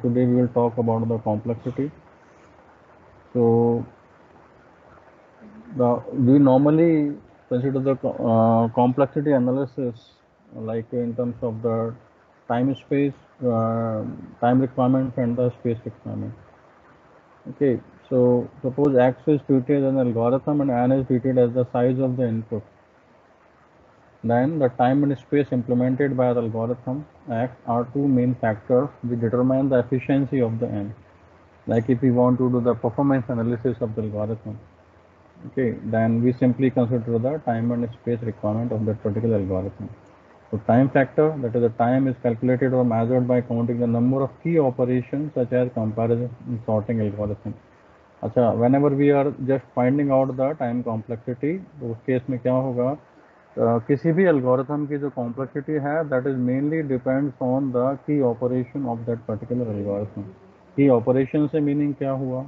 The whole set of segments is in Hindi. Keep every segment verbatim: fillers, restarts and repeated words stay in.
today we will talk about the complexity. So the we normally consider the uh, complexity analysis like in terms of the time space, uh, time requirement and the space requirement. Okay, so suppose X is treated as an algorithm and N is treated as the size of the input. Then the time and space implemented by the algorithm X are two main factors which determine the efficiency of the N. Like if we want to do the performance analysis of the algorithm, okay, then we simply consider the time and space requirement of that particular algorithm. So time factor, that is the time, is calculated or measured by counting the number of key operations such as comparison and sorting algorithm. अच्छा, whenever we are just finding out the time complexity, तो उस केस में क्या होगा, uh, किसी भी algorithm की जो complexity है, that is mainly depends on the key operation of that particular algorithm. key operation से meaning क्या हुआ,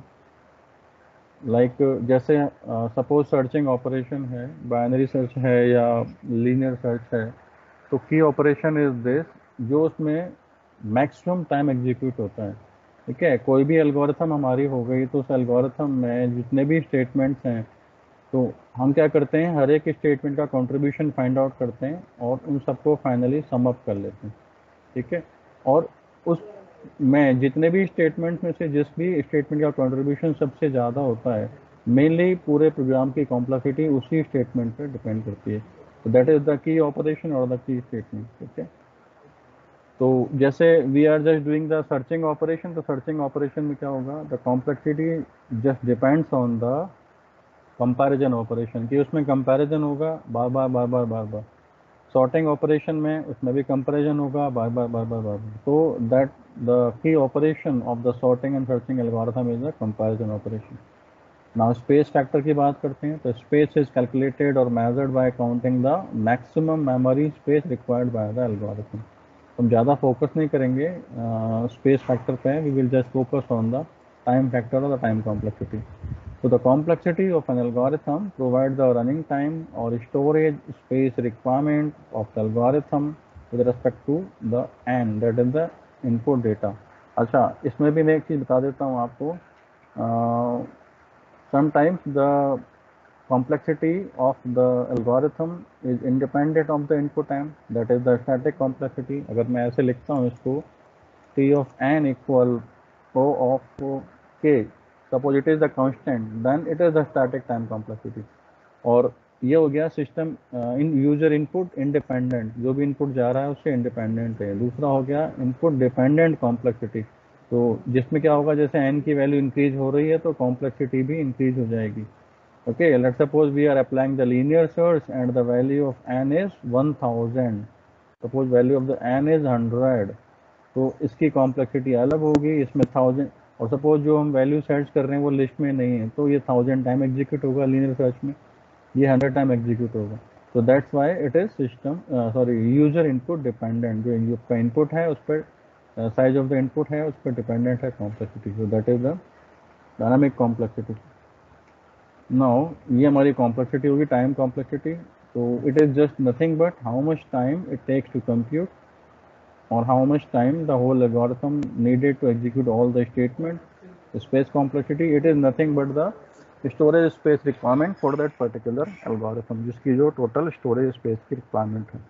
लाइक like, जैसे सपोज सर्चिंग ऑपरेशन है, बाइनरी सर्च है या लीनियर सर्च है, तो की ऑपरेशन इज दिस जो उसमें मैक्सिमम टाइम एग्जीक्यूट होता है. ठीक है, कोई भी एल्गोरिथम हमारी हो गई तो उस एल्गोरिथम में जितने भी स्टेटमेंट्स हैं तो हम क्या करते हैं, हर एक स्टेटमेंट का कंट्रीब्यूशन फाइंड आउट करते हैं और उन सबको फाइनली सम अप कर लेते हैं. ठीक है, और उस में जितने भी स्टेटमेंट्स में से जिस भी स्टेटमेंट का कंट्रीब्यूशन सबसे ज़्यादा होता है, मेनली पूरे प्रोग्राम की कॉम्प्लेक्सिटी उसी स्टेटमेंट पर डिपेंड करती है. तो that is the key operation और द की स्टेटमेंट. ठीक है, तो जैसे we are just doing the searching operation, तो सर्चिंग ऑपरेशन में क्या होगा, the complexity just depends on the comparison operation, कि उसमें कंपैरिजन होगा बार बार बार बार बार बार. सॉर्टिंग ऑपरेशन में उसमें भी कंपैरिजन होगा बार बार बार बार बार. तो that the key operation of the sorting and searching algorithm is the comparison operation. Now space factor की बात करते हैं, तो स्पेस इज कैलकुलेटेड और measured by counting the maximum memory space required by the algorithm. हम ज़्यादा फोकस नहीं करेंगे स्पेस uh, फैक्टर पे, we will just focus on the time factor और the time complexity. So the complexity of an algorithm provides the running time or storage space requirement of the algorithm with respect to the N, that is the input data. अच्छा, इसमें भी मैं एक चीज़ बता देता हूँ आपको. Sometimes the complexity of the algorithm is independent of the input N, that is the static complexity. अगर मैं ऐसे लिखता हूँ इसको, T of N equal O of K, suppose it is the constant, then it is the static time complexity. और ये हो गया system in user input independent, जो भी इनपुट जा रहा है उससे इंडिपेंडेंट है. दूसरा हो गया इनपुट डिपेंडेंट कॉम्प्लेक्सिटी, तो जिसमें क्या होगा, जैसे एन की वैल्यू इंक्रीज हो रही है तो कॉम्प्लेक्सिटी भी इंक्रीज हो जाएगी. Okay, let's suppose we are applying the linear search and the value of N is one thousand. Suppose value of the N is hundred, तो इसकी कॉम्प्लेक्सिटी अलग होगी, इसमें थाउजेंड. और सपोज जो हम वैल्यू सर्च कर रहे हैं वो लिस्ट में नहीं है, तो ये थाउजेंड टाइम एग्जीक्यूट होगा लीनियर सर्च में, ये हंड्रेड टाइम एग्जीक्यूट होगा. तो that's why it is system sorry user input dependent. जो आपका इनपुट है उस पर, साइज ऑफ द इनपुट है उस पर डिपेंडेंट है complexity. So that is the dynamic complexity. Now ये हमारी कॉम्प्लेक्सिटी होगी, टाइम कॉम्प्लेक्सिटी. तो it is just nothing but how much time it takes to compute or how much time the whole algorithm needed to execute all the statements. The space complexity, it is nothing but the storage space requirement for that particular algorithm, जिसकी जो total storage space की requirement है.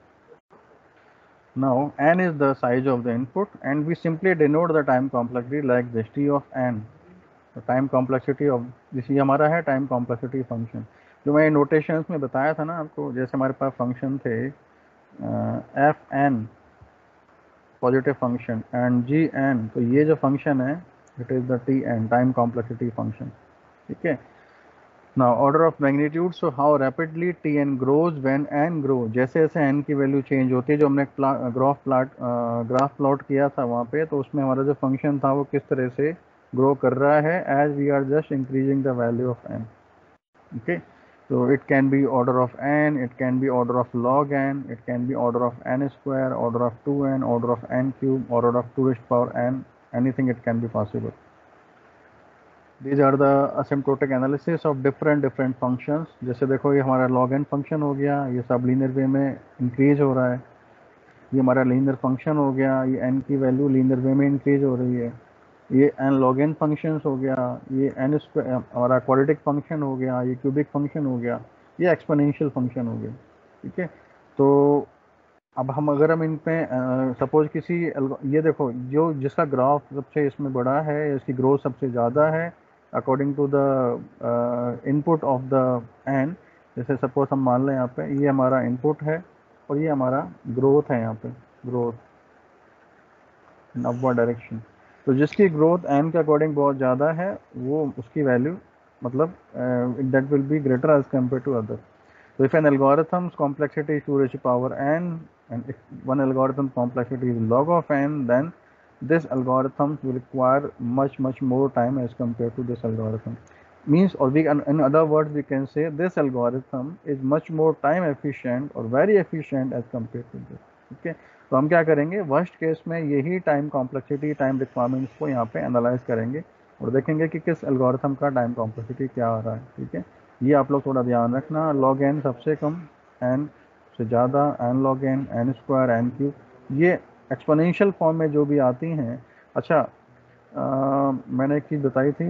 Now n is the size of the input and we simply denote the time complexity like this, T of n. The time complexity of this ये हमारा है time complexity function, जो मैं notations में बताया था ना आपको. जैसे हमारे पास function थे uh, fn positive function and G N, तो ये जो फंक्शन है it is the T N, time complexity function. ठीक है, now order of magnitude, so how rapidly T N grows when N grow. जैसे जैसे एन की वैल्यू चेंज होती है, जो हमने ग्राफ प्लॉट ग्राफ प्लॉट किया था वहाँ पे, तो उसमें हमारा जो फंक्शन था वो किस तरह से ग्रो कर रहा है as we are just increasing the value of N. Okay, so it can be order of n, it can be order of log n, it can be order of n square, order of two n, order of n cube, order of two raised power n, anything it can be possible. These are the asymptotic analysis of different different functions. जैसे देखो ये हमारा log n फंक्शन हो गया, ये सब लीनियर वे में इंक्रीज हो रहा है. ये हमारा लीनियर फंक्शन हो गया, ये n की वैल्यू लीनियर वे में इंक्रीज हो रही है. ये एन लॉग एन फंक्शंस हो गया, ये एन स्क्वायर हमारा क्वाड्रेटिक फंक्शन हो गया, ये क्यूबिक फंक्शन हो गया, ये एक्सपोनेंशियल फंक्शन हो गया। ठीक है, तो अब हम अगर हम इन पे सपोज किसी algo- ये देखो जो जिसका ग्राफ सबसे इसमें बड़ा है, इसकी ग्रोथ सबसे ज़्यादा है according to the input of the n, जैसे सपोज हम मान लें यहाँ पे ये हमारा इनपुट है और ये हमारा ग्रोथ है, यहाँ पे ग्रोथ इन अपवर्ड डायरेक्शन। तो जिसकी ग्रोथ एन के अकॉर्डिंग बहुत ज़्यादा है वो उसकी वैल्यू मतलब that will be greater as compare to other. So if an algorithm's complexity is two raised to power n, and if one algorithm complexity is log of n, then this algorithm will require much much more time as compared to this algorithm. Means, or we can, in other words, we can say this algorithm is much more time efficient or very efficient as compared to this. Okay, तो हम क्या करेंगे, वर्स्ट केस में यही टाइम कॉम्प्लेक्सिटी टाइम रिक्वायरमेंट्स को यहाँ पे एनालाइज करेंगे और देखेंगे कि किस एल्गोरिथम का टाइम कॉम्प्लेक्सिटी क्या आ रहा है। ठीक है, ये आप लोग थोड़ा ध्यान रखना। लॉग एन सबसे कम, एन से ज़्यादा, n log n, n square, n cube, ये एक्सपोनेंशियल फॉर्म में जो भी आती हैं। अच्छा, आ, मैंने एक चीज़ बताई थी,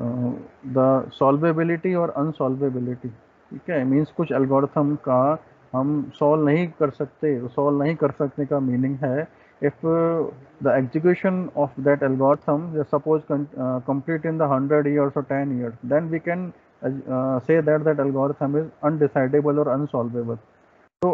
द सॉल्वेबिलिटी और अनसॉल्वेबिलिटी। ठीक है, मीन्स कुछ एल्गोरिथम का हम सॉल्व नहीं कर सकते। सॉल्व नहीं कर सकने का मीनिंग है if uh, the execution of that algorithm just suppose con- uh, complete in the one hundred years or ten years, then we can uh, say that that algorithm is undecidable or unsolvable. तो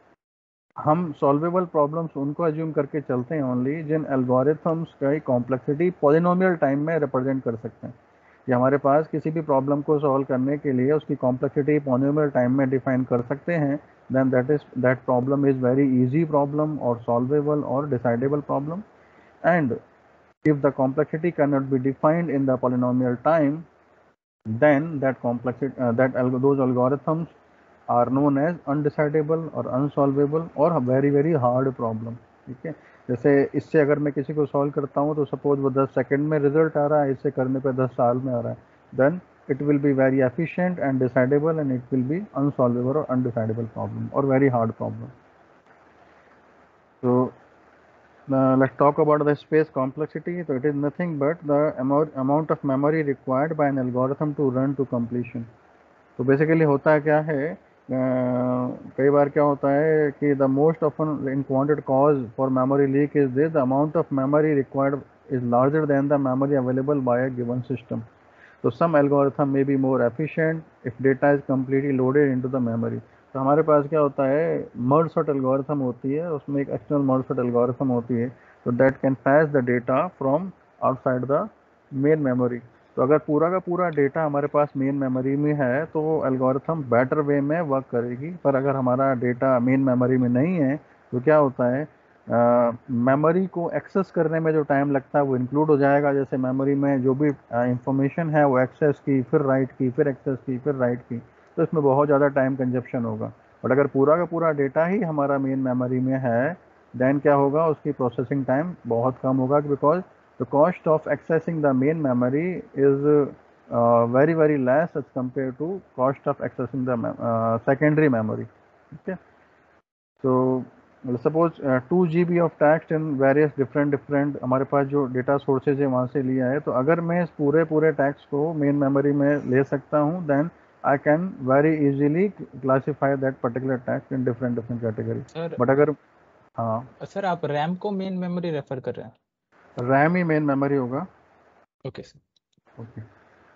हम सॉल्वेबल प्रॉब्लम्स उनको एज्यूम करके चलते हैं ओनली जिन एल्गोरिथम्स का कॉम्प्लेक्सिटी पॉलिनोमियल टाइम में रिप्रेजेंट कर सकते हैं। कि हमारे पास किसी भी प्रॉब्लम को सॉल्व करने के लिए उसकी कॉम्प्लेक्सिटी पॉलिनोमियल टाइम में डिफाइन कर सकते हैं, then that is that problem is very easy problem or solvable or decidable problem. And if the complexity cannot be defined in the polynomial time, then that complexity uh, that alg those algorithms are known as undecidable or unsolvable or very very hard problem. ठीक है, जैसे इससे अगर मैं किसी को सॉल्व करता हूँ तो सपोज वो दस सेकंड में रिजल्ट आ रहा है, इससे करने पे दस साल में आ रहा है, then it will be very efficient and decidable, and it will be unsolvable or undecidable problem or very hard problem. So uh, let's talk about the space complexity. So it is nothing but the amount amount of memory required by an algorithm to run to completion. तो बेसिकली होता क्या है, कई बार क्या होता है कि the most often encountered cause for memory leak is this, the amount of memory required is larger than the memory available by a given system. तो सम एल्गोरिथम में be more efficient if data is completely loaded into the memory. तो हमारे पास क्या होता है, मर्ज सॉर्ट एल्गोरिथम होती है, उसमें एक एक्सटर्नल मर्ज सॉर्ट एल्गोरिथम होती है, तो that can fetch the data from outside the main memory. तो अगर पूरा का पूरा डेटा हमारे पास मेन मेमोरी में है तो वो एल्गोरिथम बेटर वे में वर्क करेगी। पर अगर हमारा डेटा मेन मेमोरी में नहीं है तो क्या होता है, मेमोरी को एक्सेस करने में जो टाइम लगता है वो इंक्लूड हो जाएगा। जैसे मेमोरी में जो भी इंफॉर्मेशन है वो एक्सेस की, फिर राइट की, फिर एक्सेस की, फिर राइट की, तो इसमें बहुत ज़्यादा टाइम कंजप्शन होगा। बट अगर पूरा का पूरा डेटा ही हमारा मेन मेमोरी में है, देन क्या होगा, उसकी प्रोसेसिंग टाइम बहुत कम होगा, because the cost of accessing the main memory is uh, very very less as compared to cost of accessing the uh, secondary memory. Okay, so suppose uh, two G B of text in various different different हमारे पास जो डेटा सोर्सेज है वहाँ से लिया है, तो अगर मैं इस पूरे पूरे टेक्स्ट को मेन मेमोरी में ले सकता हूँ, then I can very easily classify that particular text in different different category. Sir but अगर हाँ सर आप रैम को मेन मेमोरी रेफर कर रहे हैं? रैम ही मेन मेमोरी होगा। Okay sir. ओके,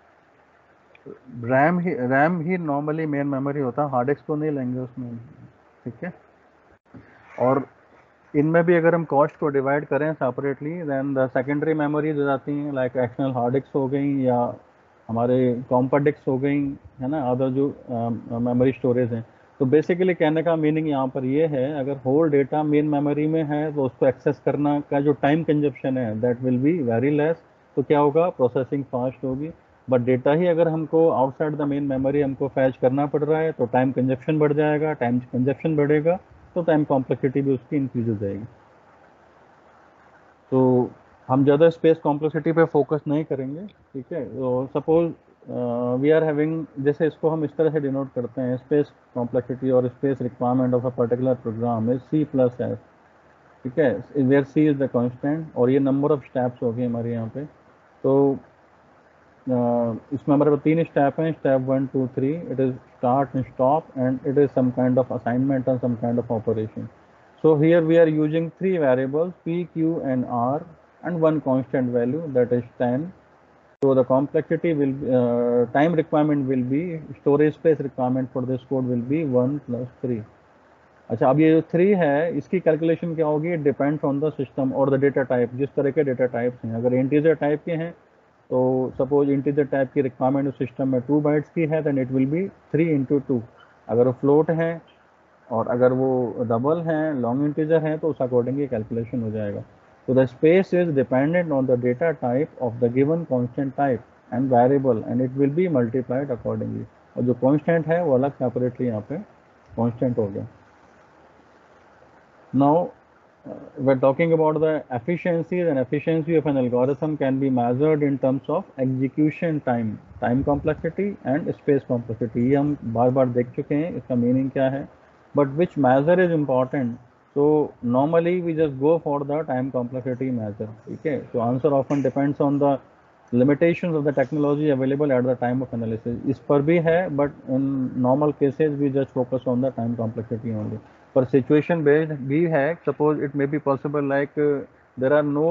रैम ही रैम ही नॉर्मली मेन मेमोरी होता है, हार्ड डिस्क तो नहीं लेंगे उसमें। ठीक है, और इनमें भी अगर हम कॉस्ट को डिवाइड करें separately, then the secondary memories हो जाती हैं, लाइक एक्सटर्नल हार्ड डिस्क हो गई या हमारे कॉम्पैक्ट डिस्क हो गई, है ना, अदर जो मेमोरी uh, स्टोरेज हैं। तो बेसिकली कहने का मीनिंग यहाँ पर ये है, अगर होल डेटा मेन मेमोरी में है तो उसको एक्सेस करना का जो टाइम कंजप्शन है that will be very less. तो क्या होगा, प्रोसेसिंग फास्ट होगी। बट डेटा ही अगर हमको आउटसाइड द मेन मेमोरी हमको फैच करना पड़ रहा है तो टाइम कंजप्शन बढ़ जाएगा, टाइम कंजप्शन बढ़ेगा तो टाइम कॉम्प्लेक्सिटी भी उसकी इंक्रीज हो जाएगी। तो हम ज़्यादा स्पेस कॉम्प्लेक्सिटी पे फोकस नहीं करेंगे। ठीक है, तो सपोज वी आर हैविंग, जैसे इसको हम इस तरह से डिनोट करते हैं, स्पेस कॉम्प्लेक्सिटी और space requirement of a particular program is c plus s. ठीक है, where c is the constant और ये नंबर ऑफ स्टेप्स हो गए हमारे यहाँ पे। तो uh, इसमें हमारे पास तीन स्टेप हैं, step one two three. It is start and stop and it is some kind of assignment and some kind of operation. So here we are using three variables P, Q and R and one constant value that is ten. So the complexity will uh, time requirement will be, storage space requirement for this code will be one plus three. अच्छा, अब ये जो थ्री है इसकी कैलकुलेशन क्या होगी? It depends on the system और द डेटा टाइप. जिस तरह के डेटा टाइप्स हैं, अगर इंटीजर टाइप के हैं तो सपोज इंटीजर टाइप की रिक्वायरमेंट उस सिस्टम में टू बाइट्स की है, then it will be three into two. अगर वो फ्लोट है और अगर वो डबल है, लॉन्ग इंटीजर है, तो उस अकॉर्डिंग ये कैलकुलेशन हो जाएगा. तो the space is dependent on the data type of the given constant type and variable and it will be multiplied accordingly. और जो कांस्टेंट है वो अलग सेपरेटली यहाँ पे कांस्टेंट हो गया. Now uh, we're talking about the efficiency, and efficiency of an algorithm can be measured in terms of execution time, time complexity and space complexity. ये हम बार बार देख चुके हैं, इसका मीनिंग क्या है, but which measure is important? So normally we just go for the time complexity measure. Okay, so answer often depends on the limitations of the technology available at the time of analysis. इस पर भी है, but in normal cases we just focus on the time complexity only. पर सिचुएशन बेस्ड भी है. Suppose it may be possible like there are no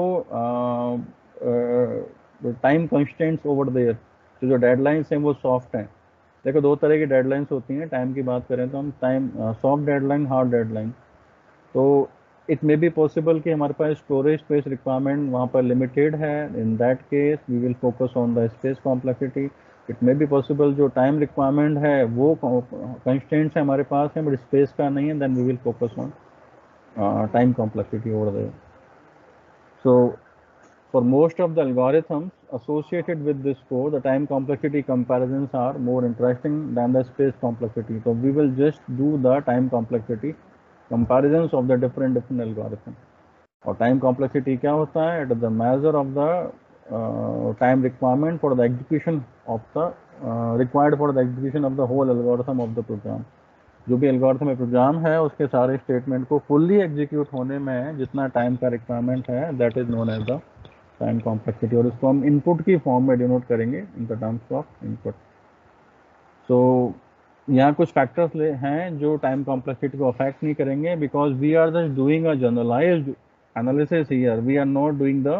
time constants over there. तो जो डेडलाइंस हैं वो सॉफ्ट हैं. देखो, दो तरह की डेडलाइंस होती हैं. टाइम की बात करें तो हम time soft deadline, hard deadline. तो इट मे बी पॉसिबल कि हमारे पास स्टोरेज स्पेस रिक्वायरमेंट वहाँ पर लिमिटेड है. In that case we will focus on the space complexity. It may be possible जो टाइम रिक्वायरमेंट है वो कंस्टेंट्स है हमारे पास है, बट स्पेस का नहीं है, then we will focus on time complexity over there. So for most of the algorithms associated with this code, the time complexity comparisons are more interesting than the space complexity. So we will just do the time complexity comparisons of the different different algorithms. और time complexity क्या होता है? It is the measure of the uh, time requirement for the execution of the uh, required for the execution of the whole algorithm of the program. जो भी algorithm प्रोग्राम है उसके सारे स्टेटमेंट को फुल्ली एग्जीक्यूट होने में जितना टाइम का रिक्वायरमेंट है, that is known as the time complexity. और इसको हम इनपुट की फॉर्म में डिनोट करेंगे in the terms of input. So यहाँ कुछ फैक्टर्स हैं जो टाइम कॉम्प्लेक्सिटी को अफेक्ट नहीं करेंगे, because we are just doing a generalized analysis here. We are not doing the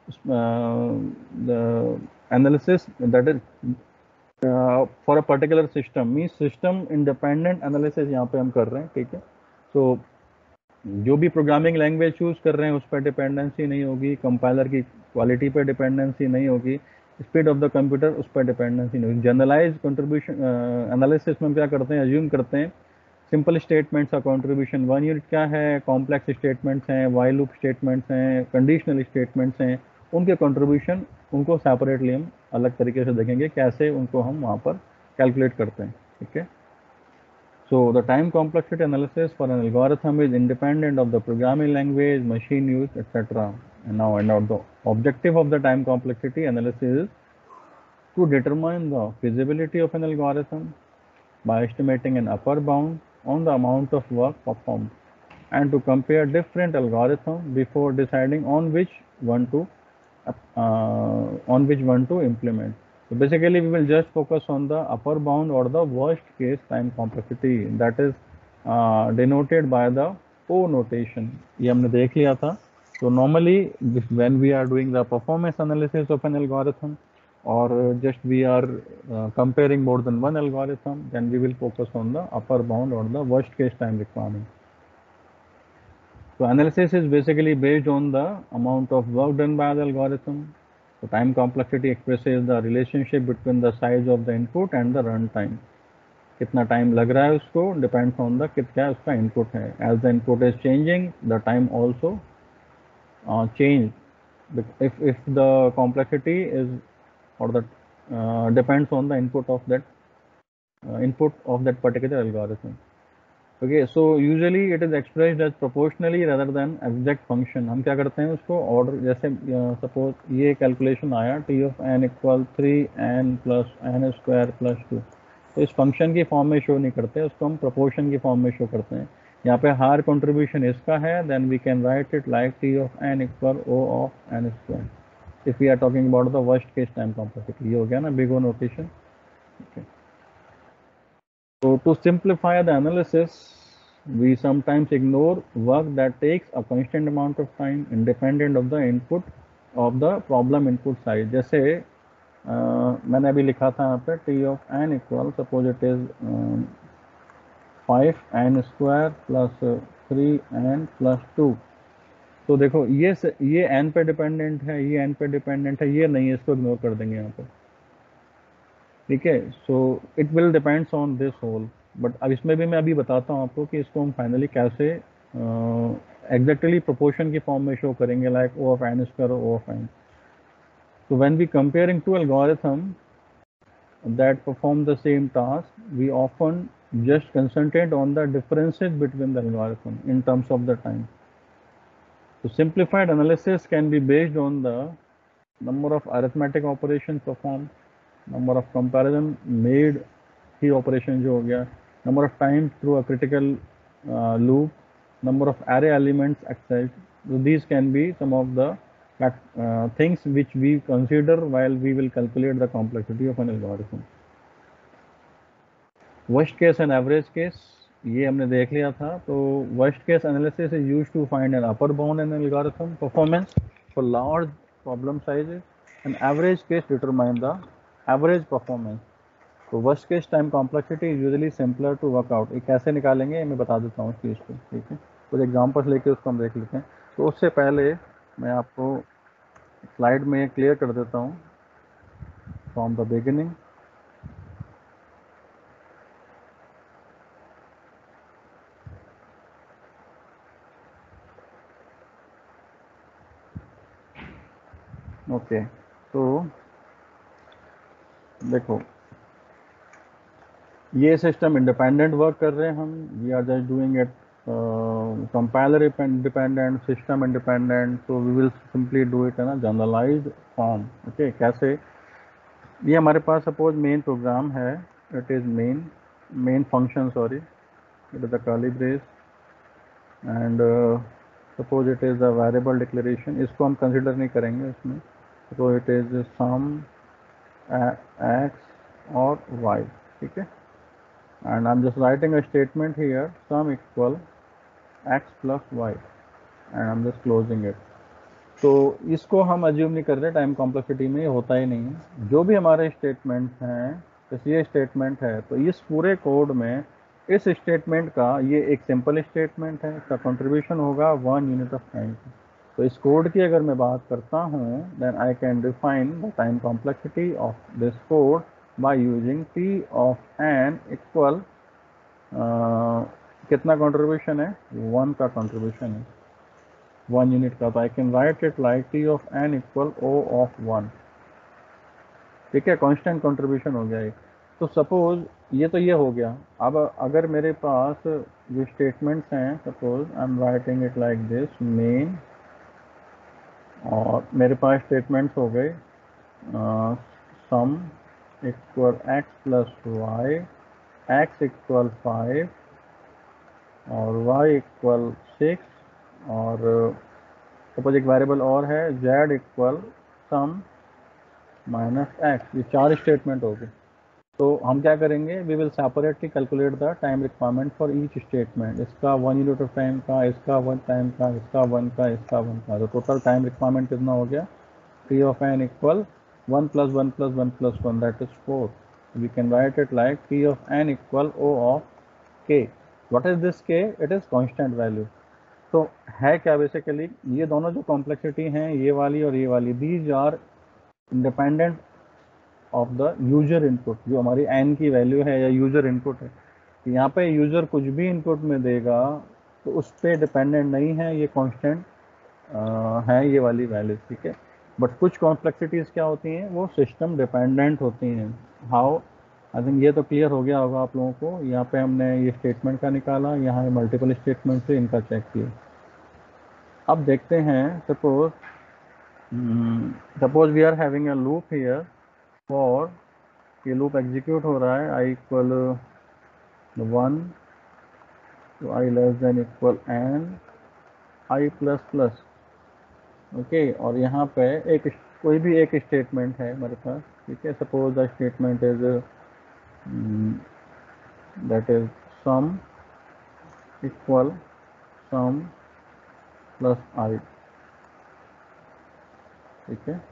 the analysis that is for a particular system. Mean system independent analysis यहाँ पे हम कर रहे हैं. ठीक है. सो जो भी प्रोग्रामिंग लैंग्वेज चूज कर रहे हैं उस पर डिपेंडेंसी नहीं होगी, कंपाइलर की क्वालिटी पर डिपेंडेंसी नहीं होगी, स्पीड ऑफ द कंप्यूटर उस पर डिपेंडेंसी नहीं होगी. जनरलाइज कंट्रीब्यूशन एनालिसिस में हम क्या करते हैं? अज्यूम करते हैं सिंपल स्टेटमेंट्स का कंट्रीब्यूशन वन यूनिट क्या है, कॉम्प्लेक्स स्टेटमेंट्स हैं, व्हाइल लूप स्टेटमेंट्स हैं, कंडीशनल स्टेटमेंट्स हैं, उनके कंट्रीब्यूशन उनको सेपरेटली हम अलग तरीके से देखेंगे कैसे उनको हम वहाँ पर कैलकुलेट करते हैं. ठीक है. So the time complexity analysis for an algorithm is independent of the programming language, machine use, et cetera. And now, and now the objective of the time complexity analysis is to determine the feasibility of an algorithm by estimating an upper bound on the amount of work performed, and to compare different algorithms before deciding on which one to uh, on which one to implement. So basically we will just focus on the upper bound or the worst case time complexity, that is uh, denoted by the O notation. ये हमने देख लिया था. So normally when we are doing the performance analysis of an algorithm or just we are uh, comparing more than one algorithm, then we will focus on the upper bound or the worst case time requirement. So analysis is basically based on the amount of work done by the algorithm. So time complexity expresses the relationship between the size of the input and the run time. कितना टाइम लग रहा है उसको depends on the कितना उसका input है. As the input is changing, the time also uh, change. If if the complexity is or the uh, depends on the input of that uh, input of that particular algorithm. Okay, so usually it is expressed as proportionally rather than exact function. हम क्या करते हैं उसको ऑर्डर, जैसे सपोज uh, ये कैलकुलेशन आया t of n equal three n plus n square plus two, तो इस फंक्शन की फॉर्म में शो नहीं करते, उसको हम प्रोपोर्शन की फॉर्म में शो करते हैं. यहाँ पे हायर कंट्रीब्यूशन इसका है, then we can write it like t of n equal o of n square. if we are talking about the worst case time complexity. ये हो गया ना big O notation. Okay. So to simplify the analysis, we sometimes ignore work that takes a constant amount of time independent of the input of the problem input size. जैसे uh, मैंने अभी लिखा था यहाँ पे t of n equal, suppose it is um, five n square plus three n plus two. तो देखो ये स, ये n पे डिपेंडेंट है, ये n पे डिपेंडेंट है, ये नहीं है, इसको इग्नोर कर देंगे यहाँ पे. ठीक है. So it will depends on this whole. But अब इसमें भी मैं अभी बताता हूँ आपको कि इसको हम फाइनली कैसे एग्जैक्टली uh, प्रोपोर्शन की फॉर्म में शो करेंगे, like o of n square o of n. So when we comparing two algorithm that perform the same task, we often just concentrate on the differences between the algorithm in terms of the time. So simplified analysis can be based on the number of arithmetic operations performed, number of comparison made, ही operation जो हो गया, number of times through a critical uh, loop, number of array elements accessed. So these can be some of the uh, things which we consider while we will calculate the complexity of an algorithm. Worst case and average case ये हमने देख लिया था. तो worst case analysis is used to find an upper bound in algorithm performance for large problem sizes, and average case determine the average performance. तो worst case time complexity is usually simpler to work out. ये कैसे निकालेंगे मैं बता देता हूँ इस चीज़ को. ठीक है, कुछ एग्जाम्पल्स लेके उसको हम देख लेते हैं. तो उससे पहले मैं आपको स्लाइड में क्लियर कर देता हूँ फ्रॉम द बिगिनिंग. ओके, तो देखो ये सिस्टम इंडिपेंडेंट वर्क कर रहे हैं हम. We are just doing it compiler independent, system independent. तो we will simply do it in a generalized form. Okay, कैसे? ये हमारे पास सपोज मेन प्रोग्राम है. It is main main function, sorry, it is the curly brace, and suppose it is a variable declaration. इसको हम कंसिडर नहीं करेंगे इसमें. तो इट इज सम एक्स और वाई. ठीक है, and I'm just writing a statement here, sum equal x plus y, and I'm just closing it. तो इसको हम अज्यूम नहीं कर रहे टाइम कॉम्प्लेक्सिटी में, होता ही नहीं है. जो भी हमारे स्टेटमेंट हैं, जैसे ये स्टेटमेंट है, तो इस पूरे कोड में इस स्टेटमेंट का ये एक सिंपल स्टेटमेंट है, इसका कंट्रीब्यूशन होगा वन यूनिट ऑफ टाइम. तो इस कोड की अगर मैं बात करता हूँ, then I can define the time complexity of this code by using t of n equal uh, कितना कंट्रीब्यूशन है? वन का कंट्रीब्यूशन है, वन यूनिट का. तो I can write it like t of n equal o of one. ठीक है, कांस्टेंट कंट्रीब्यूशन हो गया एक. तो सपोज ये तो ये हो गया. अब अगर मेरे पास जो स्टेटमेंट्स हैं, suppose I am writing it like this main, और मेरे पास स्टेटमेंट्स हो गए sum equal x plus y, x equal five और वाई इक्वल सिक्स, और सपोज एक वेरिएबल और है z equal sum minus x. ये चार स्टेटमेंट हो गए. तो हम क्या करेंगे? We will separately calculate the time requirement for each statement. इसका वन यूनिट ऑफ टाइम का, इसका वन टाइम का, इसका वन का, इसका वन का. तो टोटल टाइम रिक्वायरमेंट कितना हो गया? T of n equal one plus one plus one plus one, that is four. We can write it like t of n equal O of k. What is this k? It is constant value. तो है क्या बेसिकली? ये दोनों जो कॉम्प्लेक्सिटी हैं, ये वाली और ये वाली, these are independent of the user input. जो हमारी n की वैल्यू है या यूजर इनपुट है, यहाँ पे यूजर कुछ भी इनपुट में देगा तो उस पर डिपेंडेंट नहीं है, ये कांस्टेंट है ये वाली वैल्यू. ठीक है, बट कुछ कॉम्प्लेक्सिटीज क्या होती हैं? वो सिस्टम डिपेंडेंट होती हैं. हाउ? आई थिंक ये तो क्लियर हो गया होगा आप लोगों को. यहाँ पे हमने ये स्टेटमेंट का निकाला, यहाँ मल्टीपल स्टेटमेंट से इनका चेक किया. अब देखते हैं, suppose suppose we are having a loop here for, ये लूप एग्जीक्यूट हो रहा है i equal one to i less than equal n i plus plus. Okay, और यहाँ पे एक कोई भी एक स्टेटमेंट है हमारे पास, ठीक है, suppose the statement is that is sum equal sum plus i, ठीक है।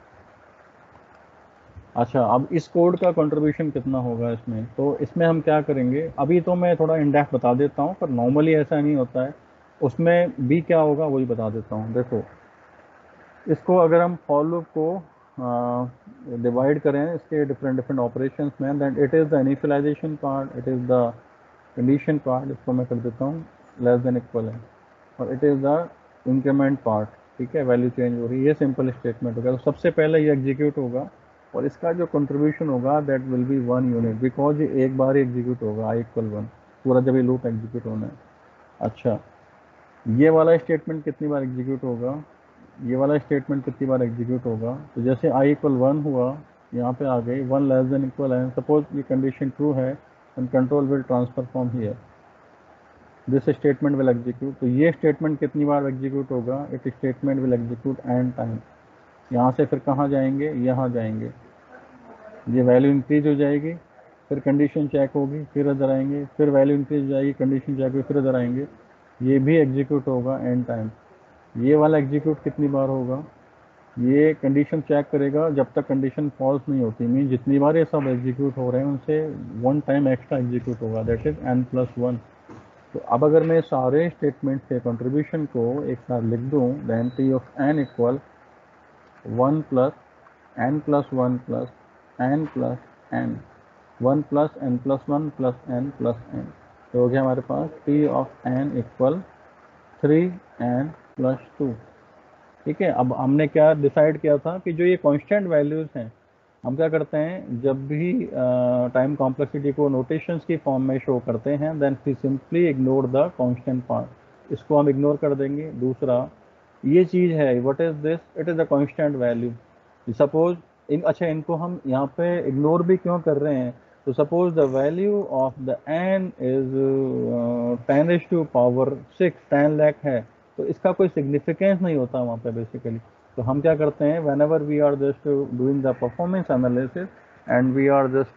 अच्छा, अब इस कोड का कंट्रीब्यूशन कितना होगा इसमें, तो इसमें हम क्या करेंगे, अभी तो मैं थोड़ा इन डेप्थ बता देता हूँ, पर नॉर्मली ऐसा नहीं होता है। उसमें भी क्या होगा वही बता देता हूँ। देखो, इसको अगर हम फॉर लूप को डिवाइड करें इसके डिफरेंट डिफरेंट ऑपरेशंस में, then it is the initialization part, it is the condition part, इसको मैं कर देता हूँ लेस देन इक्वल है, और it is the increment part, ठीक है, वैल्यू चेंज हो रही है, ये सिंपल स्टेटमेंट होगा। तो सबसे पहले ये एग्जीक्यूट होगा, और इसका जो कंट्रीब्यूशन होगा that will be one unit, because ये एक बार ही एग्जीक्यूट होगा, आई इक्वल वन, पूरा जब ये लूप एग्जीक्यूट होना है। अच्छा, ये वाला स्टेटमेंट कितनी बार एग्जीक्यूट होगा, ये वाला स्टेटमेंट कितनी बार एग्जीक्यूट होगा, तो जैसे आई इक्वल वन हुआ, यहाँ पे आ गई वन लेस देन इक्वल है, सपोज ये कंडीशन ट्रू है, and control will transfer from here, this statement will execute. तो ये स्टेटमेंट कितनी बार एग्जीक्यूट होगा, it statement will execute n time. यहाँ से फिर कहाँ जाएंगे, यहाँ जाएंगे, ये वैल्यू इंक्रीज हो जाएगी, फिर कंडीशन चेक होगी, फिर इधर आएंगे, फिर वैल्यू इंक्रीज हो जाएगी, कंडीशन चेक होगी, फिर इधर आएंगे, ये भी एग्जीक्यूट होगा एन टाइम। ये वाला एग्जीक्यूट कितनी बार होगा, ये कंडीशन चेक करेगा जब तक कंडीशन फॉल्स नहीं होती, मीन जितनी बार ये सब एग्जीक्यूट हो रहे हैं उनसे वन टाइम एक्स्ट्रा एग्जीक्यूट होगा, that is n plus one. तो अब अगर मैं सारे स्टेटमेंट के कंट्रीब्यूशन को एक साथ लिख दूं, then t of n equal one plus n plus one plus n plus n, one plus n plus one plus n plus n, तो हो गया हमारे पास t of n equal three n plus two, ठीक है। अब हमने क्या डिसाइड किया था कि जो ये कांस्टेंट वैल्यूज हैं, हम क्या करते हैं जब भी टाइम कॉम्प्लेक्सिटी को नोटेशंस की फॉर्म में शो करते हैं, then we simply ignore the constant part, इसको हम इग्नोर कर देंगे। दूसरा ये चीज़ है, what is this, it is a constant value, suppose in अच्छा इनको हम यहाँ पे इग्नोर भी क्यों कर रहे हैं, तो suppose the value of the N is ten is two power six, ten lakh है, तो इसका कोई सिग्निफिकेंस नहीं होता वहाँ पे बेसिकली। तो हम क्या करते हैं, whenever we are just doing the performance analysis and we are just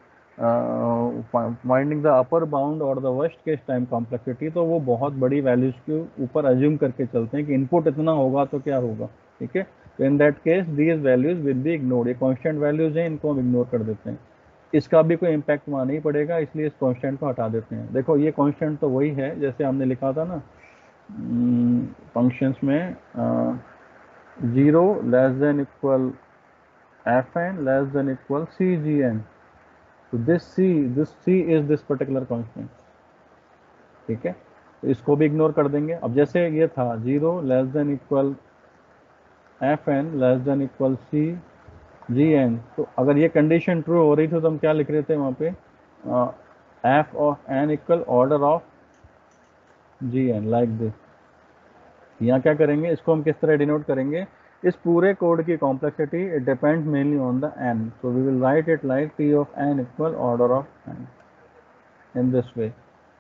finding the upper bound और the worst case time complexity, तो वो बहुत बड़ी वैल्यूज के ऊपर अज्यूम करके चलते हैं कि इनपुट इतना होगा तो क्या होगा, ठीक है। तो in that case these values will be ignored, ये कांस्टेंट वैल्यूज हैं, इनको हम इग्नोर कर देते हैं, इसका भी कोई इम्पैक्ट वहाँ नहीं पड़ेगा, इसलिए इस कांस्टेंट को हटा देते हैं। देखो ये कांस्टेंट तो वही है जैसे हमने लिखा था ना फंक्शंस में, zero less than equal f n less than equal c g N, तो this c this c is this particular constant, ठीक है। तो इसको भी इग्नोर कर देंगे। अब जैसे ये था zero less than equal f n less than equal c g N, तो अगर ये कंडीशन ट्रू हो रही थी तो हम क्या लिख रहे थे वहाँ पे, f of n equal order of g n, like this. यहाँ क्या करेंगे, इसको हम किस तरह डिनोट करेंगे, इस पूरे कोड की complexity it depends mainly on the n, so we will write it like t of n equal order of n in this way,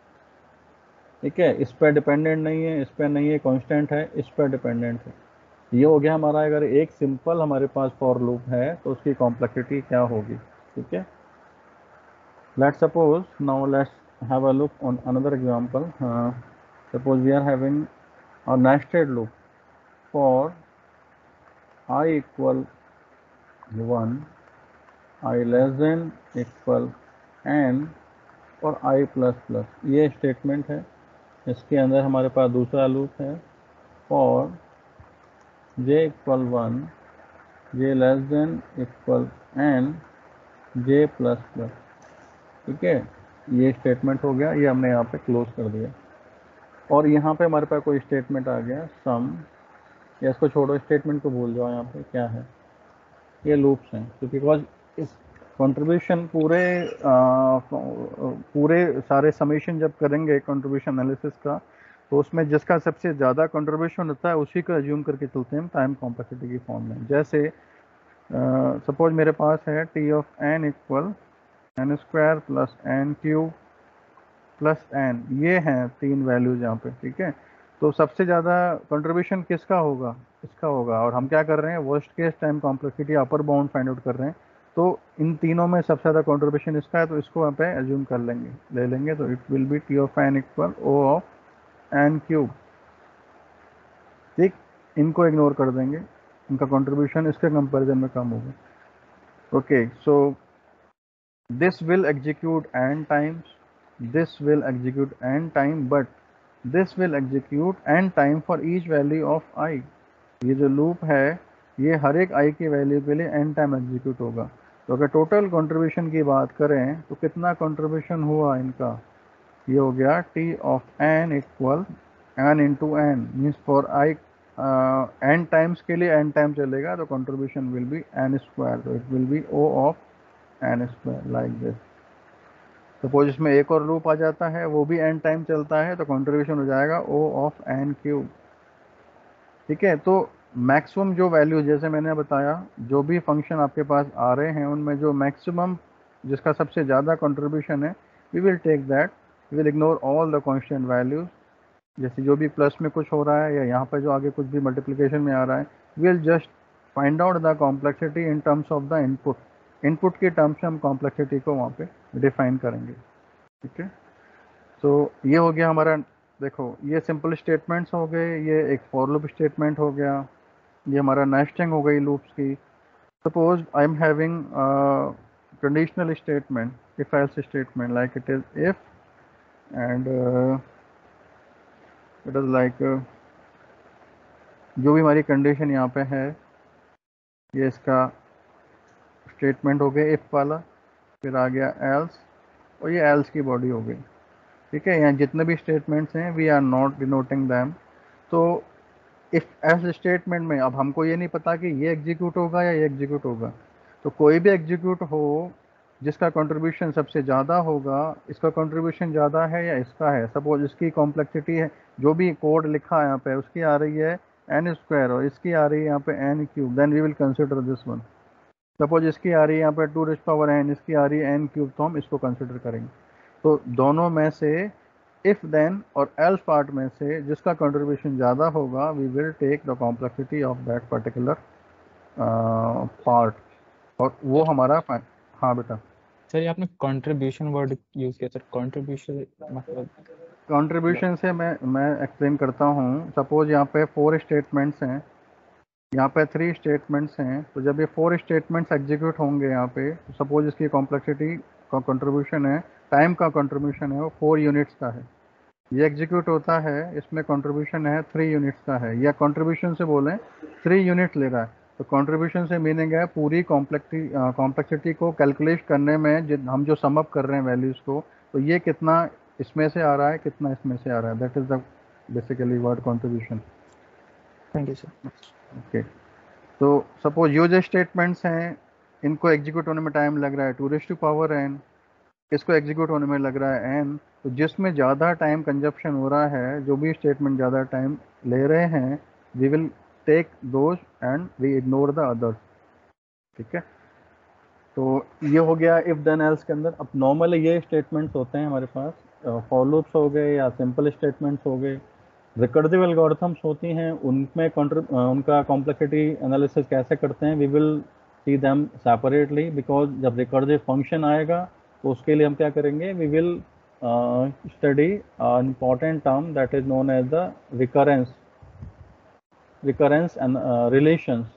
ठीक है। इस पर डिपेंडेंट नहीं है, इस पर नहीं है, कांस्टेंट है, इस पर डिपेंडेंट है। ये हो गया हमारा, अगर एक सिंपल हमारे पास फॉर लूप है तो उसकी कॉम्प्लेक्सिटी क्या होगी, ठीक है। Let's suppose now let's have a look on another example, suppose we are having a nested loop for i equal one, i less than equal n और i प्लस प्लस, ये स्टेटमेंट है। इसके अंदर हमारे पास दूसरा लूप है for j equal one, j less than equal n, j plus plus, ठीक है। ये स्टेटमेंट हो गया, ये हमने यहाँ पे क्लोज कर दिया। और यहाँ पे हमारे पास कोई स्टेटमेंट आ गया सम, या इसको छोड़ो, स्टेटमेंट को भूल जाओ, यहाँ पे क्या है, ये लूप्स हैं। तो बिकॉज इस कंट्रीब्यूशन पूरे आ, पूरे सारे समेशन जब करेंगे कंट्रीब्यूशन एनालिसिस का, तो उसमें जिसका सबसे ज़्यादा कंट्रीब्यूशन होता है उसी को एज्यूम करके चलते हैं टाइम कॉम्प्लेक्सिटी की फॉर्म में। जैसे सपोज मेरे पास है t of n equal n square plus n cube plus n, ये हैं तीन वैल्यूज यहाँ पे, ठीक है। तो सबसे ज़्यादा कंट्रीब्यूशन किसका होगा, इसका होगा। और हम क्या कर रहे हैं, worst case time complexity upper bound find out कर रहे हैं। तो इन तीनों में सबसे ज़्यादा कंट्रीब्यूशन इसका है, तो इसको यहाँ पे एज्यूम कर लेंगे, ले लेंगे। तो it will be t of n equal O of n cube. ठीक, इनको इग्नोर कर देंगे, इनका कंट्रीब्यूशन इसके कंपैरिजन में कम होगा। Okay, so this will execute n times, this will execute n time, but this will execute n time for each value of I। ये जो लूप है ये हर एक i की वैल्यू के लिए n टाइम एग्जीक्यूट होगा। तो अगर टोटल कंट्रीब्यूशन की बात करें तो कितना कंट्रीब्यूशन हुआ इनका, ये हो गया t of n equal n into n, means for i n times के लिए n टाइम चलेगा, तो contribution will be n square. तो it will be o of n square like this. Suppose इसमें एक और लूप आ जाता है, वो भी एन टाइम चलता है, तो कंट्रीब्यूशन हो जाएगा ओ ऑफ एन क्यूब। ठीक है, तो मैक्सिमम जो वैल्यू, जैसे मैंने बताया, जो भी फंक्शन आपके पास आ रहे हैं उनमें जो मैक्सिमम जिसका सबसे ज़्यादा कंट्रीब्यूशन है, we will take that, we will ignore all the constant values. जैसे जो भी प्लस में कुछ हो रहा है या यहाँ पर जो आगे कुछ भी मल्टीप्लिकेशन में आ रहा है, we will just find out the complexity in terms of the input. Input के टर्म्स में हम कॉम्प्लेक्सिटी को वहाँ पे डिफाइन करेंगे। ठीक है, तो ये हो गया हमारा। देखो ये सिंपल स्टेटमेंट्स हो गए, ये एक फॉर लूप स्टेटमेंट हो गया, ये हमारा नेस्टिंग हो गई लूप्स की। Suppose I am having conditional statement, if else statement, like it is if and it is like, जो भी हमारी कंडीशन यहाँ पे है, ये इसका स्टेटमेंट हो गया इफ वाला, फिर आ गया एल्स, और ये एल्स की बॉडी हो गई। ठीक है, यहाँ जितने भी स्टेटमेंट्स हैं we are not denoting them. तो इफ एल्स स्टेटमेंट में अब हमको ये नहीं पता कि ये एग्जीक्यूट होगा या ये एग्जीक्यूट होगा, तो कोई भी एग्जीक्यूट हो जिसका कंट्रीब्यूशन सबसे ज़्यादा होगा, इसका कंट्रीब्यूशन ज़्यादा है या इसका है। सपोज इसकी कॉम्प्लेक्सिटी है, जो भी कोड लिखा है यहाँ पे, उसकी आ रही है एन स्क्वायर और इसकी आ रही है यहाँ पे n cube, then we will consider this one. Suppose इसकी आ रही है यहाँ पे टू रेज़ पावर एन, इसकी आ रही है एन क्यूब, तो हम इसको कंसिडर करेंगे। तो दोनों में से इफ देन और एल्स पार्ट में से जिसका कंट्रीब्यूशन ज़्यादा होगा, we will take the complexity of that particular part, और वो सर हमारा। हाँ बेटा। सर ये आपने कंट्रीब्यूशन वर्ड यूज किया सर, कंट्रीब्यूशन मतलब कंट्रीब्यूशन से मैं मैं एक्सप्लेन करता हूँ। सपोज यहाँ पे फोर स्टेटमेंट्स हैं, यहाँ पे थ्री स्टेटमेंट्स हैं, तो जब ये फोर स्टेटमेंट्स एग्जीक्यूट होंगे यहाँ पे, तो सपोज इसकी कॉम्प्लेक्सिटी का कंट्रीब्यूशन है, टाइम का कंट्रीब्यूशन है वो फोर यूनिट्स का है, ये एग्जीक्यूट होता है, इसमें कंट्रीब्यूशन है थ्री यूनिट्स का है, या कंट्रीब्यूशन से बोलें थ्री यूनिट ले रहा है। तो कंट्रीब्यूशन से मीनिंग है पूरी कॉम्प्लेक्सिटी कॉम्प्लेक्सिटी को कैलकुलेट करने में जो हम जो सम अप कर रहे हैं वैल्यूज़ को, तो ये कितना इसमें से आ रहा है, कितना इसमें से आ रहा है, that is the basically word contribution. Thank you sir. Okay, तो सपोज यो जो स्टेटमेंट्स हैं, इनको एग्जीक्यूट होने में टाइम लग रहा है two raise to power n, इसको एग्जीक्यूट होने में लग रहा है एन। तो जिसमें ज़्यादा टाइम कंजप्शन हो रहा है, जो भी स्टेटमेंट ज़्यादा टाइम ले रहे हैं, we will take those and we ignore the others. ठीक है, तो ये हो गया इफ देन एल्स के अंदर। अब नॉर्मली ये स्टेटमेंट्स होते हैं हमारे पास, फॉर लूप्स हो गए या सिंपल स्टेटमेंट्स हो गए। रिकर्सिव एल्गोरिथम्स होती हैं, उनमें उनका कॉम्प्लेक्सिटी एनालिसिस कैसे करते हैं, we will see them separately, because जब रिकर्सिव फंक्शन आएगा तो उसके लिए हम क्या करेंगे, we will study important term that is known as the recurrence recurrence and relations.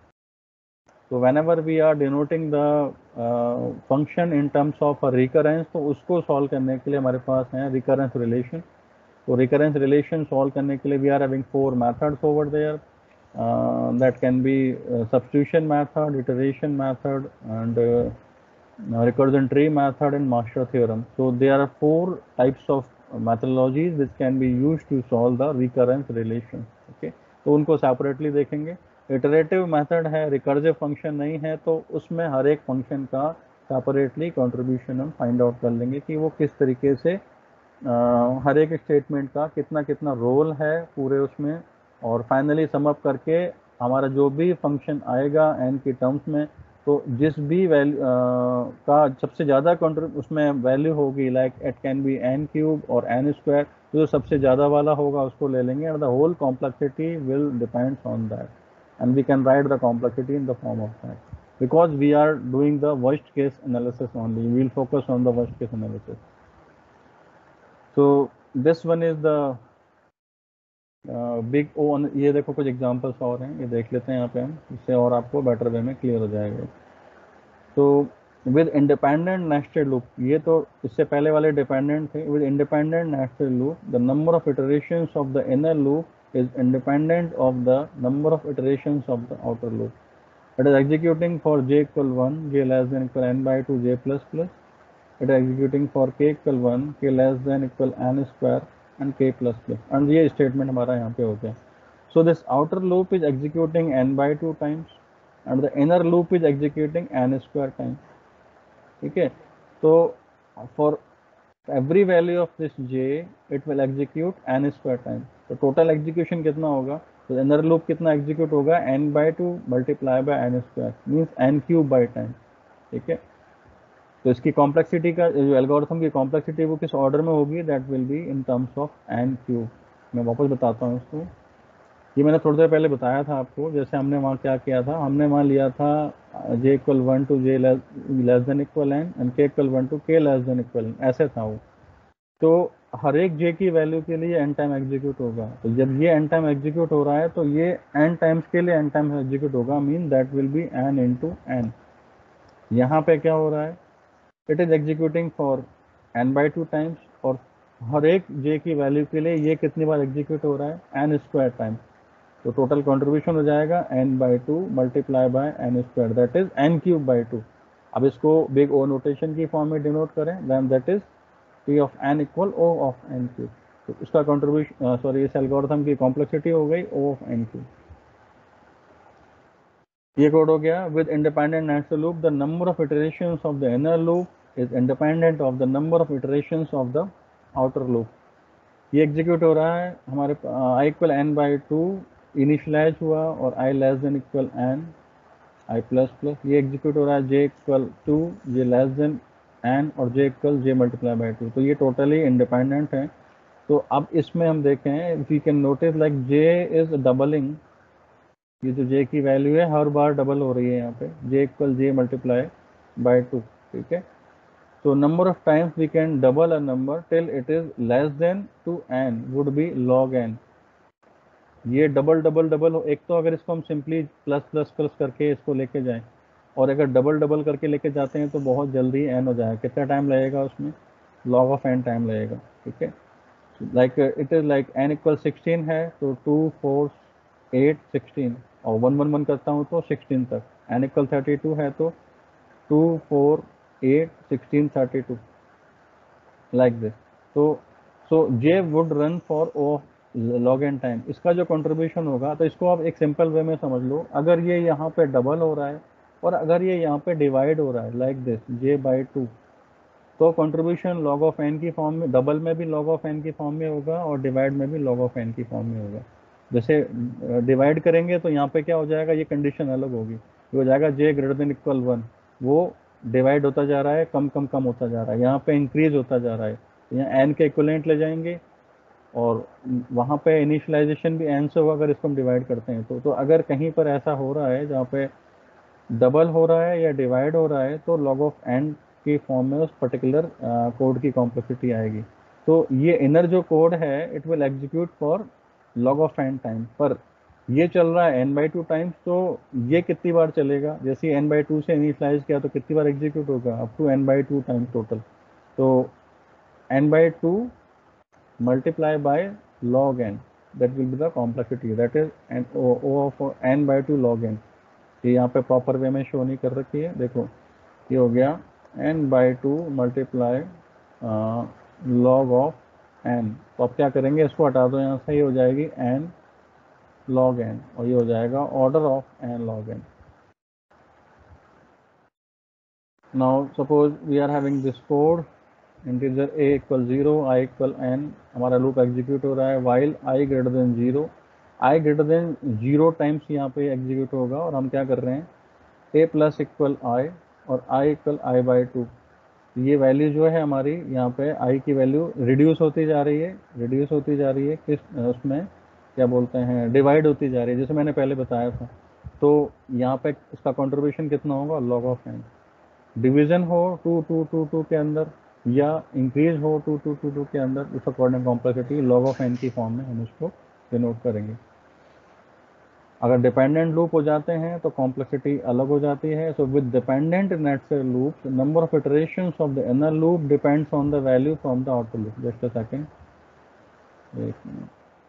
तो whenever we are denoting the uh, function in terms of a recurrence, तो उसको सॉल्व करने के लिए हमारे पास है recurrence relation। तो recurrence relation सॉल्व करने के लिए we are having four methods over there, uh, that can be uh, substitution method, iteration method, and uh, recursion tree method and master theorem. So there are four types of methodologies which can be used to solve the recurrence relation। okay, तो उनको separately देखेंगे। इटरेटिव मेथड है, रिकर्सिव फंक्शन नहीं है, तो उसमें हर एक फंक्शन का सेपरेटली कंट्रीब्यूशन हम फाइंड आउट कर लेंगे कि वो किस तरीके से आ, हर एक स्टेटमेंट का कितना कितना रोल है पूरे उसमें, और फाइनली सम अप करके हमारा जो भी फंक्शन आएगा एन की टर्म्स में, तो जिस भी वैल्यू का सबसे ज़्यादा कंट्रीब्यूट उसमें वैल्यू होगी, like it can be n cube और एन स्क्वायर, तो जो सबसे ज़्यादा वाला होगा उसको ले लेंगे, and the whole complexity will depends on that, and we can write the complexity in the form of that, because we are doing the worst case analysis only. We will focus on the worst case analysis. So this one is the uh, big O. ये देखो कुछ एग्जांपल्स और हैं, ये देख लेते हैं यहाँ पे हम, इससे और आपको बेटर वे में क्लियर हो जाएगा. तो विद इंडिपेंडेंट नेस्टेड लूप, ये तो इससे पहले वाले डिपेंडेंट थे. With independent nested loop the number of iterations of the inner loop is independent of the number of iterations of the outer loop. It is executing for j equal one, j less than equal n by two, j plus plus. It is executing for k equal one, k less than equal n square and k plus plus. And ये statement हमारा यहाँ पे हो गया. So this outer loop is executing n by two times, and the inner loop is executing n square times. ठीक है. तो for every value of this j, it will execute n square times. तो total execution कितना होगा? तो इनर लूप कितना एग्जीक्यूट होगा? n by two multiply by n square, means n cube by time. ठीक है. तो इसकी कॉम्प्लेक्सिटी का जो एल्गोरिथम की कॉम्प्लेक्सिटी वो किस ऑर्डर में होगी? That will be in terms of n cube. मैं वापस बताता हूँ इसको. ये मैंने थोड़ी देर पहले बताया था आपको. जैसे हमने वहाँ क्या किया था, हमने वहाँ लिया था j equal one to j less than equal n and k equal one to k less than equal n, ऐसे था वो. तो हर एक j की वैल्यू के लिए n टाइम एग्जीक्यूट होगा. तो जब ये n टाइम एग्जीक्यूट हो रहा है तो ये n टाइम्स के लिए n टाइम एग्जीक्यूट होगा, mean that will be n into n. यहाँ पे क्या हो रहा है? It is executing for n by two times, और हर एक j की वैल्यू के लिए ये कितनी बार एग्जीक्यूट हो रहा है? n square time. तो टोटल कॉन्ट्रीब्यूशन हो जाएगा n by two multiply by n square, that is n cube by two. अब इसको बिग ओ नोटेशन की फॉर्म में डिनोट करें, then that is P of n equal O of n cube. तो उसका कंट्रीब्यूशन सॉरी इस एल्गोरिथम की कॉम्प्लेक्सिटी हो गई O of n क्यूब. ये कोड हो गया. With independent nested loop the number of iterations of the inner loop is independent of the number of iterations of the outer loop. ये एग्जीक्यूट हो रहा है हमारे i equal n by two initialize हुआ, और i less than equal n, i plus plus. ये एग्जीक्यूट हो रहा है j equal two, j less than n और j equal j multiply by two. तो ये टोटली इंडिपेंडेंट है. तो अब इसमें हम देखें, we can notice like j is doubling. ये जो j की वैल्यू है हर बार डबल हो रही है यहाँ पे, j equal j multiply by two. ठीक है. तो number of times we can double a number till it is less than two n would be log n. ये डबल डबल डबल हो. एक तो अगर इसको हम सिंपली प्लस प्लस प्लस करके इसको लेके जाएं, और अगर डबल डबल करके लेके जाते हैं तो बहुत जल्दी n हो जाएगा. कितना टाइम लगेगा उसमें? लॉग ऑफ n टाइम लगेगा. ठीक है. Like it is like n इक्वल सिक्सटीन है, तो टू फोर एट सिक्सटीन, और वन वन वन करता हूँ तो सिक्सटीन तक. n इक्वल थर्टी टू है तो two four eight sixteen thirty two, like this. तो so j would run for O log n time. इसका जो कंट्रीब्यूशन होगा, तो इसको आप एक सिंपल वे में समझ लो. अगर ये यहाँ पे डबल हो रहा है और अगर ये यहाँ पे डिवाइड हो रहा है like this j by two, तो कंट्रीब्यूशन लॉग ऑफ n की फॉर्म में, डबल में भी लॉग ऑफ n की फॉर्म में होगा और डिवाइड में भी लॉग ऑफ n की फॉर्म में होगा. जैसे डिवाइड करेंगे तो यहाँ पे क्या हो जाएगा? ये कंडीशन अलग होगी. ये हो जाएगा j greater than equal one, वो डिवाइड होता जा रहा है, कम कम कम होता जा रहा है, यहाँ पे इंक्रीज होता जा रहा है. यहाँ n के इक्वलेंट ले जाएंगे, और वहाँ पे इनिशियलाइजेशन भी n से होगा अगर इसको हम डिवाइड करते हैं तो. तो अगर कहीं पर ऐसा हो रहा है जहाँ पे डबल हो रहा है या डिवाइड हो रहा है, तो लॉग ऑफ n की फॉर्म में उस पर्टिकुलर कोड की कॉम्प्लेक्सिटी आएगी. तो ये इनर जो कोड है it will execute for log of n time. पर ये चल रहा है n बाई टू टाइम्स, तो ये कितनी बार चलेगा? जैसे n बाई टू से इनिशियलाइज किया तो कितनी बार एग्जीक्यूट होगा? Up to n by two times total. तो n by two multiply by log n, that will be the complexity, that is n o, o of n by two log n. ये यहाँ पे प्रॉपर वे में शो नहीं कर रखी है. देखो ये हो गया n by two multiply log of n. तो अब क्या करेंगे? इसको हटा दो यहाँ से, ये हो जाएगी n log n, और ये हो जाएगा order of n log n. Now suppose we are having this code, integer a equal zero, i equal n. हमारा लूप एग्जीक्यूट हो रहा है while i greater than zero. i greater than zero times यहाँ पे एग्जीक्यूट होगा, और हम क्या कर रहे हैं? ए प्लस इक्वल आई और I equal I by two. ये वैल्यू जो है हमारी यहाँ पे आई की वैल्यू रिड्यूस होती जा रही है, रिड्यूस होती जा रही है किस उसमें क्या बोलते हैं, डिवाइड होती जा रही है, जैसे मैंने पहले बताया था। तो यहाँ पे इसका कंट्रीब्यूशन कितना होगा, log ऑफ एन। डिवीजन हो टू टू टू टू के अंदर या इंक्रीज हो टू टू टू टू के अंदर, उस according complexity log of n की फॉर्म में हम उसको डिनोट करेंगे। अगर डिपेंडेंट लूप हो जाते हैं तो कॉम्प्लेक्सिटी अलग हो जाती है। So with dependent natural loop number of iterations of the inner loop depends on the value from the outer loop. Just a second, एक मिनट।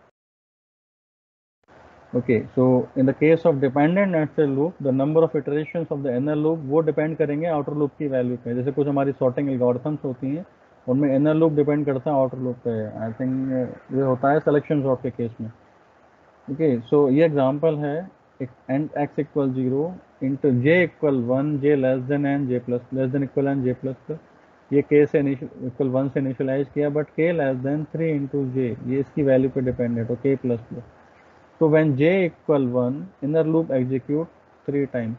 Okay, so in the case of dependent natural loop the number of iterations of the inner loop वो डिपेंड करेंगे आउटर लूप की वैल्यू पे। जैसे कुछ हमारी सॉर्टिंग एल्गोरिथम्स होती हैं, उनमें इनर लूप डिपेंड करता है आउटर लूप पे। आई थिंक ये होता है सिलेक्शन सॉर्ट के केस में। ओके, सो ये एग्जांपल है and x equal zero into j equal one, j less than n, j plus less than equal n, j plus plus. ये के से इक्वल वन से इनिशियलाइज किया, but k less than three into j, ये इसकी वैल्यू पे डिपेंडेंट हो, के प्लस प्लस। तो when j equal one inner loop execute three times.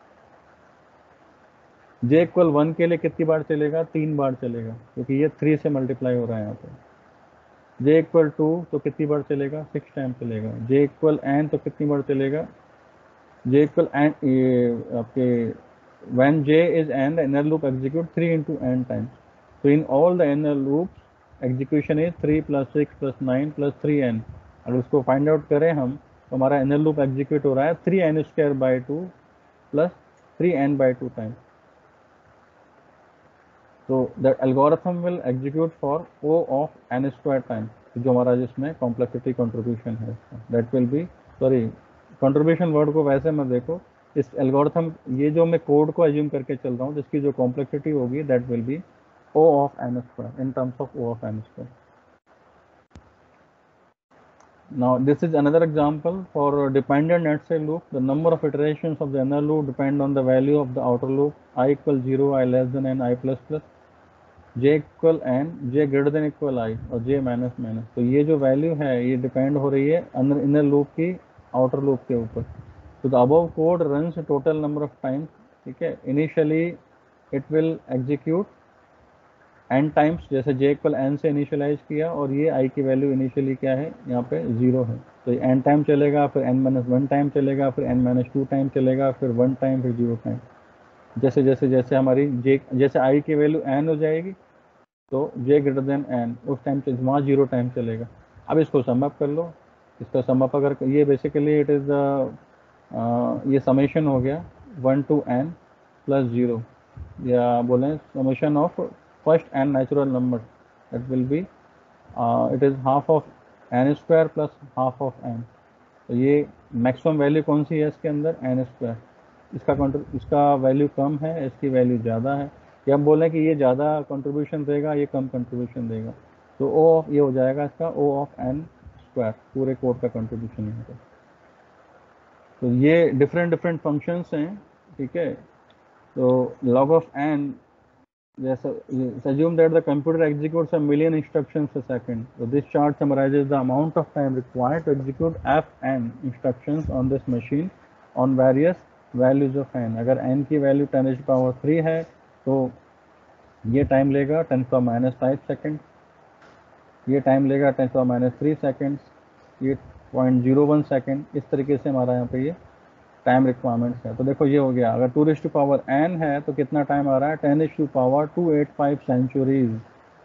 J equal one के लिए कितनी बार चलेगा, तीन बार चलेगा, क्योंकि ये थ्री से मल्टीप्लाई हो रहा है यहाँ पे। जे इक्वल टू तो कितनी बार चलेगा, सिक्स टाइम चलेगा। जे इक्वल एन तो कितनी बार चलेगा, जे इक्वल एन ये आपके when j is n the inner loop execute three into n times. तो in all the inner loops execution is three plus six plus nine plus three n. अगर उसको फाइंड आउट करें हम तो हमारा इनर लूप एग्जीक्यूट हो रहा है three n square by two plus three n by two times. तो that algorithm will execute for O of n square time, जो हमारा जिसमें कॉम्प्लेक्सिटी कंट्रीब्यूशन है that will be, sorry contribution word को वैसे मत देखो, इस एल्गोरिथम ये जो मैं कोड को एज्यूम करके चल रहा हूँ, जिसकी जो कॉम्प्लेक्सिटी होगी that will be O of n square in terms of O of n square. Now this is another example for a dependent net-cell loop. The number of iterations of the inner loop depend on the value of the outer loop. I equal zero, I less than n, I plus plus, j equal n, j greater than equal I और j माइनस माइनस। तो ये जो वैल्यू है ये डिपेंड हो रही है अंदर इनर लूप की आउटर लूप के ऊपर। तो the above code runs total number of times, ठीक है। Initially it will execute n times, जैसे जे इक्वल एन से इनिशियलाइज किया और ये आई की वैल्यू इनिशियली क्या है यहाँ पे जीरो है, तो एन टाइम चलेगा, फिर एन माइनस वन टाइम चलेगा, फिर एन माइनस टू टाइम चलेगा, फिर वन टाइम, फिर जीरो टाइम। जैसे जैसे जैसे हमारी जे जैसे आई की वैल्यू एन हो जाएगी तो जे ग्रेटर देन एन उस टाइम से वहाँ जीरो टाइम चलेगा। अब इसको सम अप कर लो, इसका सम अप अगर ये बेसिकली इट इज़ ये समेशन हो गया one two n plus zero, या बोलें summation of first n natural number, that will be it is half of n square plus half of n. तो ये मैक्सिमम वैल्यू कौन सी है इसके अंदर, एन स्क्वायर। इसका इसका वैल्यू कम है, इसकी वैल्यू ज़्यादा है, या हम बोलें कि ये ज़्यादा कंट्रीब्यूशन देगा, ये कम कंट्रीब्यूशन देगा। तो ओ ऑफ ये हो जाएगा इसका ओ ऑफ एन स्क्वायर, पूरे कोड का कंट्रीब्यूशन यहाँ पर। तो ये डिफरेंट डिफरेंट फंक्शंस हैं, ठीक है। तो log ऑफ n, जैसे assume that the computer executes a million instructions a second. So this chart summarizes the amount of time required to execute fn instructions on this machine on various values of n. अगर n की value ten to the power three है तो ये टाइम लेगा ten to the power minus five second, ये टाइम लेगा ten to the power minus three seconds, ये पॉइंट जीरो वन सेकेंड। इस तरीके से हमारा यहाँ पे ये टाइम रिक्वायरमेंट्स है। तो देखो ये हो गया, अगर two raise to power n है तो कितना टाइम आ रहा है, ten raise to power two eight five centuries.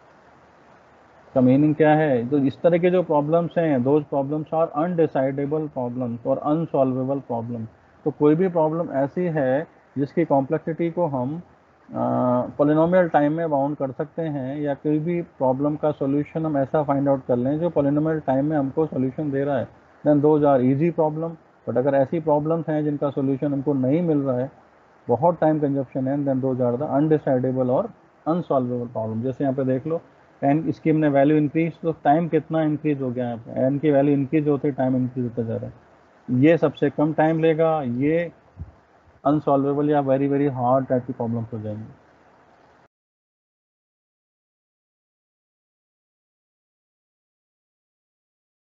का मीनिंग क्या है, तो इस तरह के जो प्रॉब्लम्स हैं those problems are undecidable problems और अनसॉल्वेबल प्रॉब्लम। तो कोई भी प्रॉब्लम ऐसी है जिसकी कॉम्प्लेक्सिटी को हम पॉलिनोमियल टाइम में बाउंड कर सकते हैं, या कोई भी प्रॉब्लम का सॉल्यूशन हम ऐसा फाइंड आउट कर लें जो पॉलिनोमियल टाइम में हमको सॉल्यूशन दे रहा है, then those are easy problem. But अगर ऐसी प्रॉब्लम्स हैं जिनका सॉल्यूशन हमको नहीं मिल रहा है, बहुत टाइम कंजप्शन है, then those are the undecidable और अनसॉल्वेबल प्रॉब्लम। जैसे यहाँ पे देख लो एन इसकी हमने वैल्यू इंक्रीज, तो टाइम कितना इंक्रीज हो गया यहाँ पे, एन की वैल्यू इंक्रीज होते टाइम इंक्रीज होता जा रहा है। ये सबसे कम टाइम लेगा, ये अनसॉल्वेबल या वेरी वेरी हार्ड टाइप की प्रॉब्लम्स हो जाएंगी।